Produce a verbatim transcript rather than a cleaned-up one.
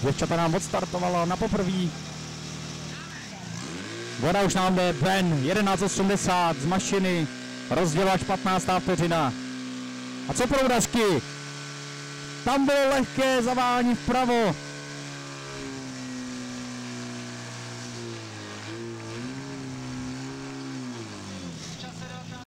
Děvčata nám odstartovala na poprví. Voda už nám jde ven, jedenáct osmdesát z mašiny, rozdělač patnáctá vteřina. A co proudařky? Tam bylo lehké zavání vpravo.